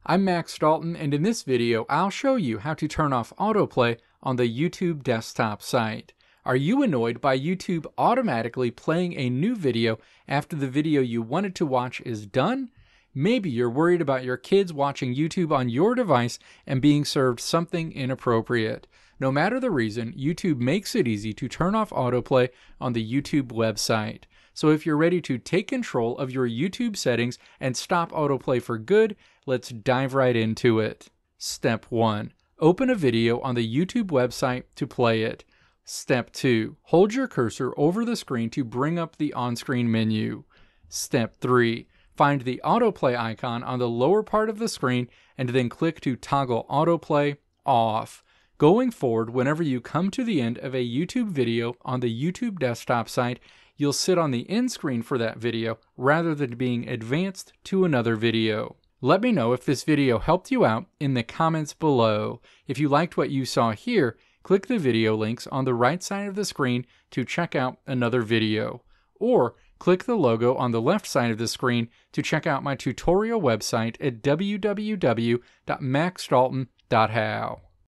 I'm Max Dalton, and in this video I'll show you how to turn off autoplay on the YouTube desktop site. Are you annoyed by YouTube automatically playing a new video after the video you wanted to watch is done? Maybe you're worried about your kids watching YouTube on your device and being served something inappropriate. No matter the reason, YouTube makes it easy to turn off autoplay on the YouTube website. So if you're ready to take control of your YouTube settings and stop autoplay for good, let's dive right into it. Step 1. Open a video on the YouTube website to play it. Step 2. Hold your cursor over the screen to bring up the on-screen menu. Step 3. Find the autoplay icon on the lower part of the screen and then click to toggle autoplay off. Going forward, whenever you come to the end of a YouTube video on the YouTube desktop site, you'll sit on the end screen for that video rather than being advanced to another video. Let me know if this video helped you out in the comments below. If you liked what you saw here, click the video links on the right side of the screen to check out another video. Or click the logo on the left side of the screen to check out my tutorial website at www.maxdalton.how.